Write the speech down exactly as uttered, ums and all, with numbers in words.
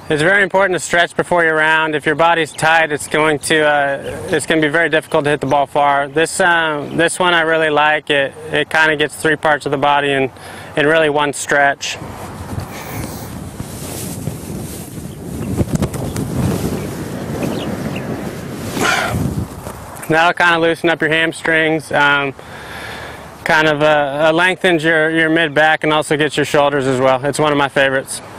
It's very important to stretch before your round. If your body's tight, it's going to uh, it's going to be very difficult to hit the ball far. This um, this one I really like. It it kind of gets three parts of the body in in really one stretch. That'll kind of loosen up your hamstrings. Um, kind of uh, uh, lengthens your your mid back and also gets your shoulders as well. It's one of my favorites.